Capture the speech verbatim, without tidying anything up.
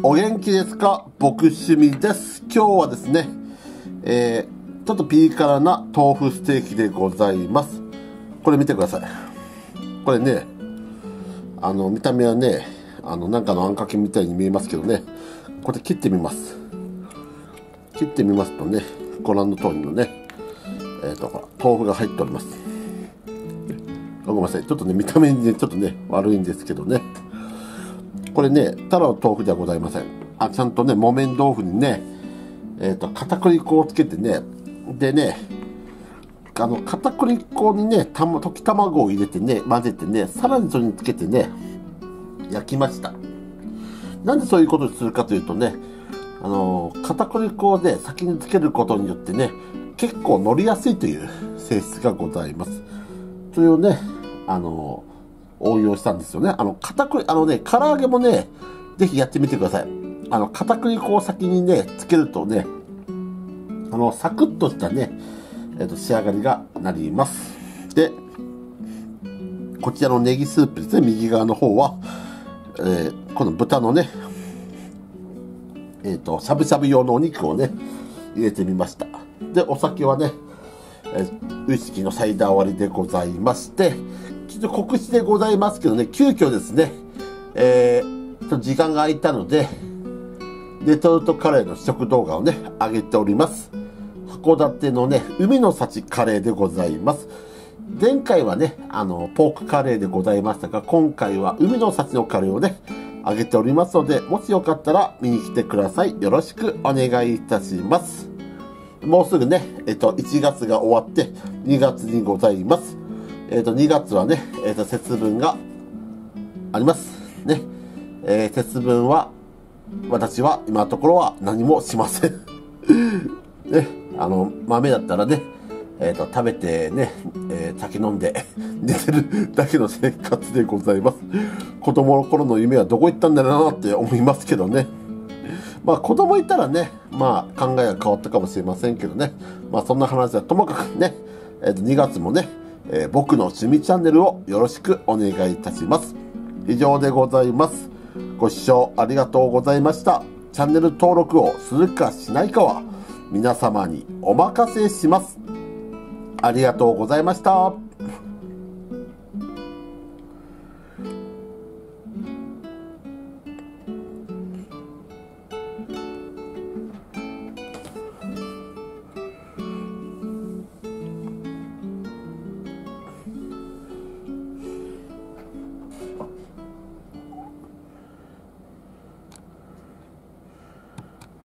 お元気ですか？僕趣味です。今日はですね、えー、ちょっとピリ辛な豆腐ステーキでございます。これ見てください。これね、あの、見た目はね、あの、なんかのあんかけみたいに見えますけどね、これ切ってみます。切ってみますとね、ご覧の通りのね、えっと、ほら、豆腐が入っております。ごめんなさい。ちょっとね、見た目にね、ちょっとね、悪いんですけどね。これね、ただの豆腐ではございません。あ、ちゃんとね、木綿豆腐にね、えっと、片栗粉をつけてね、でね、あの、片栗粉にね、たま、溶き卵を入れてね、混ぜてね、さらにそれにつけてね、焼きました。なんでそういうことをするかというとね、あの、片栗粉をね、先につけることによってね、結構乗りやすいという性質がございます。それをね、あの、応用したんですよね。あの、片栗、あのね、唐揚げもね、ぜひやってみてください。あの、片栗粉を先にね、つけるとね、あの、サクッとしたね、えっと、仕上がりがなります。で、こちらのネギスープですね、右側の方は、えー、この豚のね、えっと、しゃぶしゃぶ用のお肉をね、入れてみました。で、お酒はね、えー、ウイスキーのサイダー割りでございまして、ちょっと告知でございますけどね、急遽ですね、えー、ちょっと時間が空いたので、レトルトカレーの試食動画をね、上げております。函館のね、海の幸カレーでございます。前回はね、あの、ポークカレーでございましたが、今回は海の幸のカレーをね、上げておりますので、もしよかったら見に来てください。よろしくお願いいたします。もうすぐね、えっと、いちがつが終わって、にがつにございます。えっと、にがつはね、えっと、節分があります。ね。えー、節分は、私は今のところは何もしません。ね。あの、豆だったらね、えっと、食べてね、えー、酒飲んで寝てるだけの生活でございます。子供の頃の夢はどこ行ったんだろうなって思いますけどね。まあ子供いたらね、まあ考えが変わったかもしれませんけどね。まあそんな話はともかくね、えっと、にがつもね、えー、僕の趣味チャンネルをよろしくお願いいたします。以上でございます。ご視聴ありがとうございました。チャンネル登録をするかしないかは皆様にお任せします。ありがとうございました。